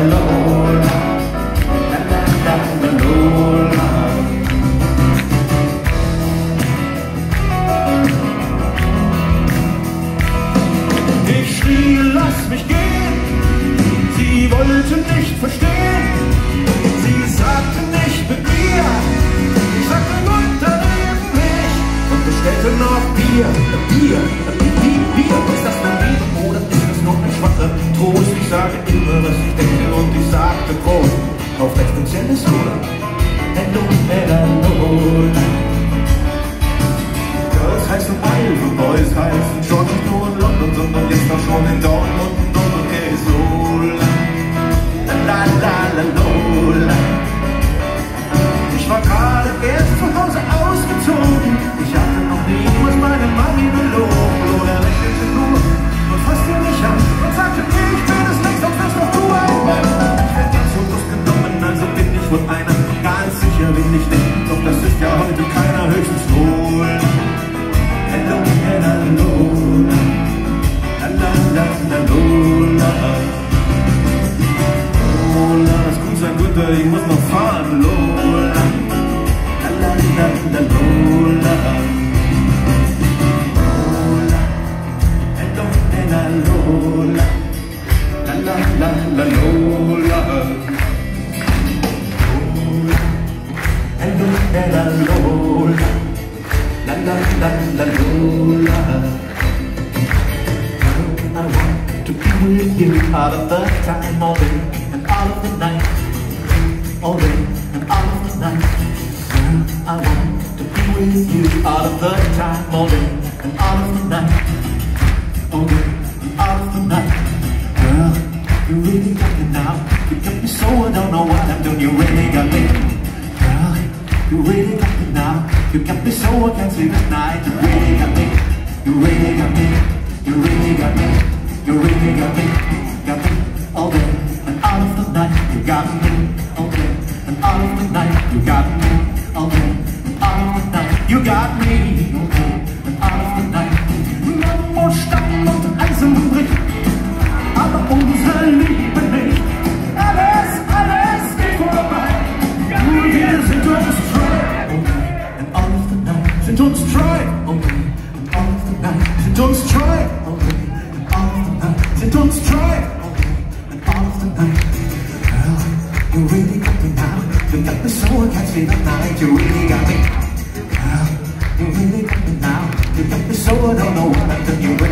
Lola, la la la la Lola. Ich schrie, lass mich gehen, sie wollte nicht verstehen. Sie sagte nicht mit mir, ich sagte gut, dann eben nicht. Und bestellte noch Bier, Bier, Bier. Ist das nun Liebe oder ist das noch ein schwacher Trost? Ich sage immer, was ich denke und ich sagte groß, auf existenzielles Lola. Hello, hello, Lola. Girls heißen Ivan, Boys heißen John, nicht nur in London, sondern jetzt auch schon in Dortmund. Und okay, Lola, la la la Lola. Ich war gerade erst zu Hause ausgezogen, ich hatte noch nie was meine Mami belogen. Lola lächelte nur und fasste mich an und sagte, ich bin es längst, ob das noch du ein Mann. Ich werd jetzt so genommen, also bin ich wohl einer, ganz sicher bin ich nicht, doch das ist ja heute keiner, höchstens Lola. Hello, hello, Lola, la la la la Lola. Lola, das gut sein könnte, ich muss noch fahren, Lola, la la la la Lola. Lola, hello, hello, Lola, la la la la Lola. Lola, hello, hello, Lola. La la la la Lola. I want to be with you all of the time, all day and all of the night, all day and all of the night. Girl, I want to be with you all of the time, all day and all of the night, all day and all of the night. Girl, you really got me now. You got me so I don't know what I'm doing. You really got me. Girl, you really got me now. You got me so I can't sleep at night. You really got me. You really got me. You really got me. You really got me. Got me all day and all of the night. You got me all day and all of the night. You got me all day and all of the night. You got me all day and all of the night. Wo Stein und Eisen bricht, aber unsere Liebe nicht. Alles, alles geht vorbei. Nur wir sind uns treu. And all of the night. Sind uns treu. And all of the night. Sind uns treu. And all of the night. Sind uns treu. And all of the night. Girl, you really got me now. You got me so I can't sleep at night. You really got me. Girl, you really got me now. You got me so I don't know what I'm doing. You really